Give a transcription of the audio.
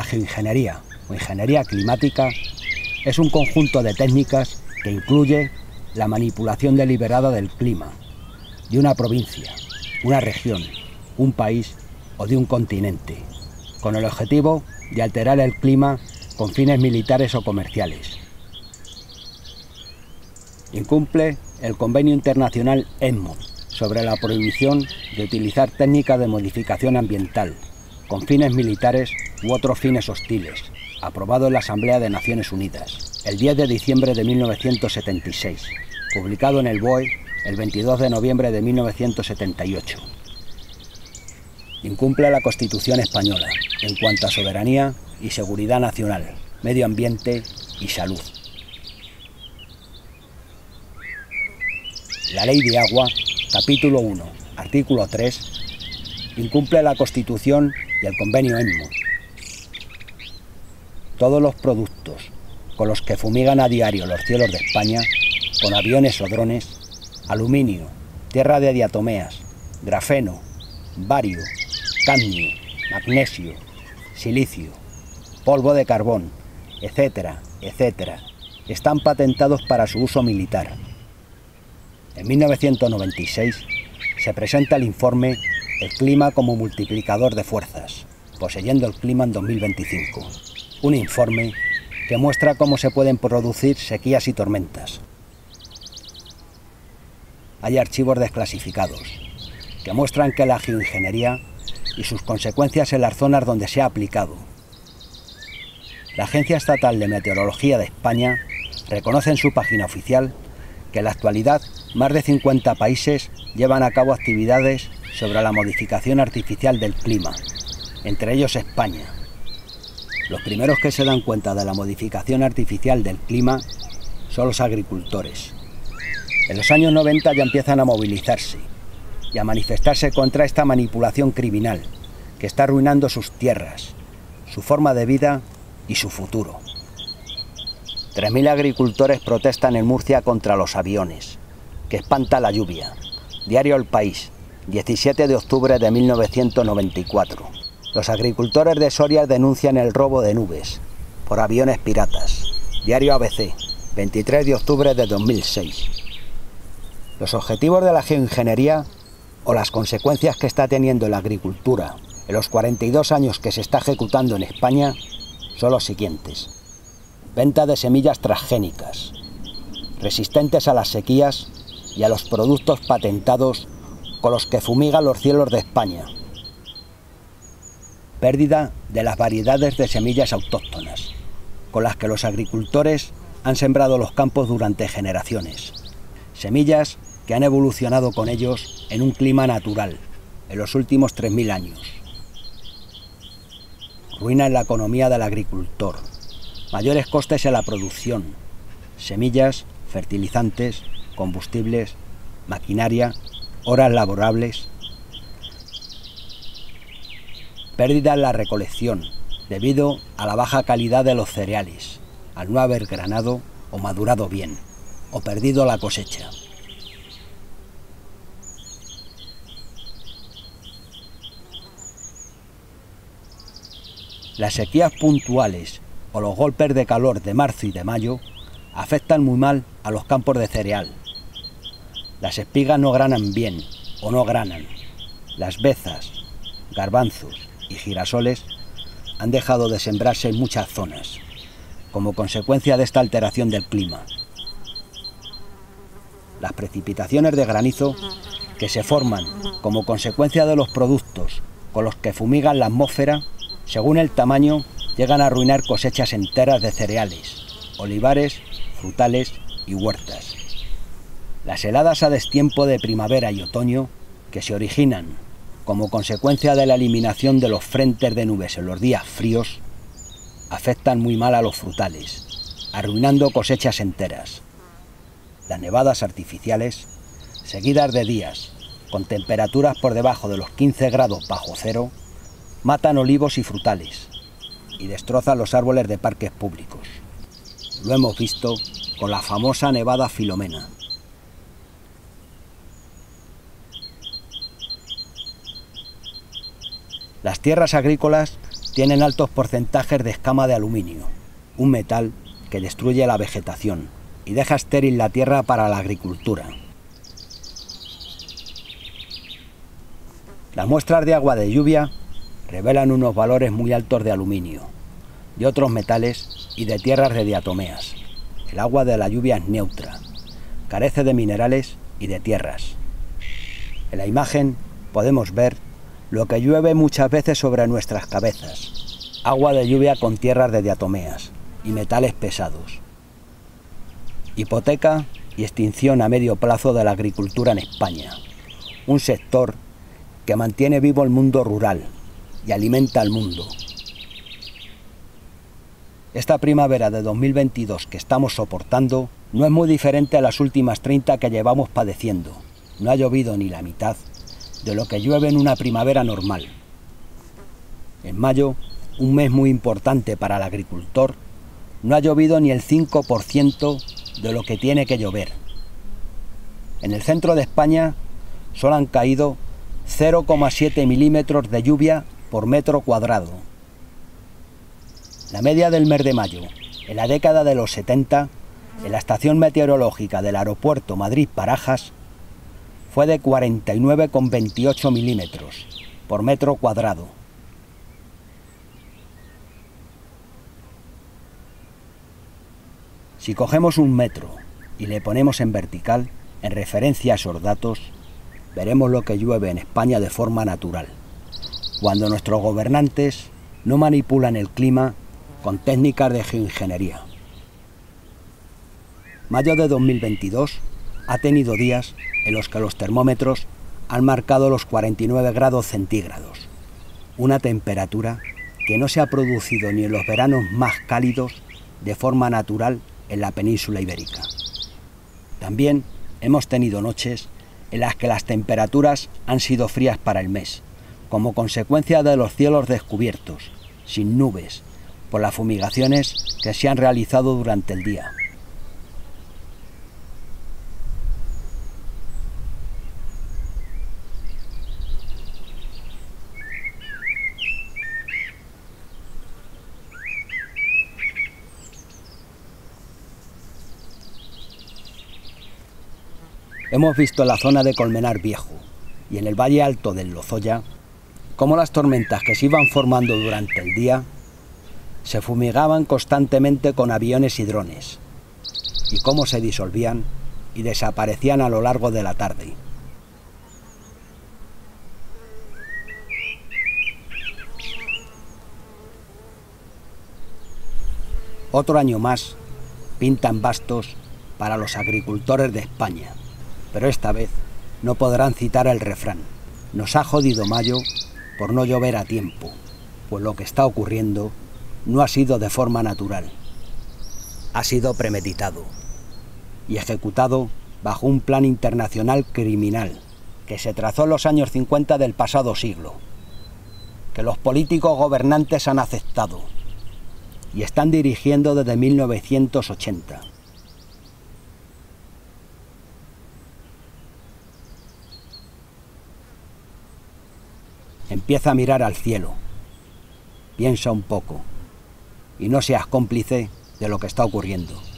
La geoingeniería o ingeniería climática es un conjunto de técnicas que incluye la manipulación deliberada del clima de una provincia, una región, un país o de un continente, con el objetivo de alterar el clima con fines militares o comerciales. Incumple el Convenio Internacional ESMO sobre la prohibición de utilizar técnicas de modificación ambiental con fines militares u otros fines hostiles, aprobado en la Asamblea de Naciones Unidas el 10 de diciembre de 1976, publicado en el BOE el 22 de noviembre de 1978. Incumple la Constitución española en cuanto a soberanía y seguridad nacional, medio ambiente y salud. La Ley de Agua, capítulo 1, artículo 3, incumple la Constitución y el Convenio ESMO. Todos los productos con los que fumigan a diario los cielos de España, con aviones o drones, aluminio, tierra de diatomeas, grafeno, bario, cadmio, magnesio, silicio, polvo de carbón, etcétera, etcétera, están patentados para su uso militar. En 1996 se presenta el informe El clima como multiplicador de fuerzas, poseyendo el clima en 2025. Un informe que muestra cómo se pueden producir sequías y tormentas. Hay archivos desclasificados que muestran que la geoingeniería y sus consecuencias en las zonas donde se ha aplicado. La Agencia Estatal de Meteorología de España reconoce en su página oficial que en la actualidad más de 50 países llevan a cabo actividades sobre la modificación artificial del clima, entre ellos España. Los primeros que se dan cuenta de la modificación artificial del clima son los agricultores. En los años 90 ya empiezan a movilizarse y a manifestarse contra esta manipulación criminal que está arruinando sus tierras, su forma de vida y su futuro. 3.000 agricultores protestan en Murcia contra los aviones, que espanta la lluvia. Diario El País, 17 de octubre de 1994. Los agricultores de Soria denuncian el robo de nubes por aviones piratas. Diario ABC, 23 de octubre de 2006. Los objetivos de la geoingeniería o las consecuencias que está teniendo la agricultura en los 42 años que se está ejecutando en España son los siguientes. Venta de semillas transgénicas, resistentes a las sequías y a los productos patentados con los que fumigan los cielos de España. Pérdida de las variedades de semillas autóctonas, con las que los agricultores han sembrado los campos durante generaciones. Semillas que han evolucionado con ellos en un clima natural en los últimos 3.000 años. Ruina en la economía del agricultor, mayores costes en la producción, semillas, fertilizantes, combustibles, maquinaria, horas laborables. Pérdida en la recolección, debido a la baja calidad de los cereales, al no haber granado o madurado bien, o perdido la cosecha. Las sequías puntuales o los golpes de calor de marzo y de mayo afectan muy mal a los campos de cereal. Las espigas no granan bien o no granan. Las bezas, garbanzos y girasoles han dejado de sembrarse en muchas zonas, como consecuencia de esta alteración del clima. Las precipitaciones de granizo que se forman como consecuencia de los productos con los que fumigan la atmósfera, según el tamaño, llegan a arruinar cosechas enteras de cereales, olivares, frutales y huertas. Las heladas a destiempo de primavera y otoño, que se originan como consecuencia de la eliminación de los frentes de nubes en los días fríos, afectan muy mal a los frutales, arruinando cosechas enteras. Las nevadas artificiales, seguidas de días con temperaturas por debajo de los 15 grados bajo cero, matan olivos y frutales y destrozan los árboles de parques públicos. Lo hemos visto con la famosa nevada Filomena. Las tierras agrícolas tienen altos porcentajes de escama de aluminio, un metal que destruye la vegetación y deja estéril la tierra para la agricultura. Las muestras de agua de lluvia revelan unos valores muy altos de aluminio, de otros metales y de tierras de diatomeas. El agua de la lluvia es neutra, carece de minerales y de tierras. En la imagen podemos ver lo que llueve muchas veces sobre nuestras cabezas, agua de lluvia con tierras de diatomeas y metales pesados. Hipoteca y extinción a medio plazo de la agricultura en España, un sector que mantiene vivo el mundo rural y alimenta al mundo. Esta primavera de 2022 que estamos soportando no es muy diferente a las últimas 30 que llevamos padeciendo. No ha llovido ni la mitad de lo que llueve en una primavera normal. En mayo, un mes muy importante para el agricultor, no ha llovido ni el 5% de lo que tiene que llover. En el centro de España solo han caído 0,7 milímetros de lluvia por metro cuadrado. La media del mes de mayo, en la década de los 70, en la estación meteorológica del aeropuerto Madrid-Barajas, fue de 49,28 milímetros por metro cuadrado. Si cogemos un metro y le ponemos en vertical, en referencia a esos datos, veremos lo que llueve en España de forma natural, cuando nuestros gobernantes no manipulan el clima con técnicas de geoingeniería. Mayo de 2022 ha tenido días en los que los termómetros han marcado los 49 grados centígrados, una temperatura que no se ha producido ni en los veranos más cálidos de forma natural en la península ibérica. También hemos tenido noches en las que las temperaturas han sido frías para el mes, como consecuencia de los cielos descubiertos, sin nubes, por las fumigaciones que se han realizado durante el día. Hemos visto en la zona de Colmenar Viejo y en el valle alto del Lozoya cómo las tormentas que se iban formando durante el día se fumigaban constantemente con aviones y drones, y cómo se disolvían y desaparecían a lo largo de la tarde. Otro año más pintan bastos para los agricultores de España, pero esta vez no podrán citar el refrán: nos ha jodido mayo por no llover a tiempo, pues lo que está ocurriendo no ha sido de forma natural, ha sido premeditado y ejecutado bajo un plan internacional criminal que se trazó en los años 50 del pasado siglo, que los políticos gobernantes han aceptado y están dirigiendo desde 1980. Empieza a mirar al cielo, piensa un poco y no seas cómplice de lo que está ocurriendo.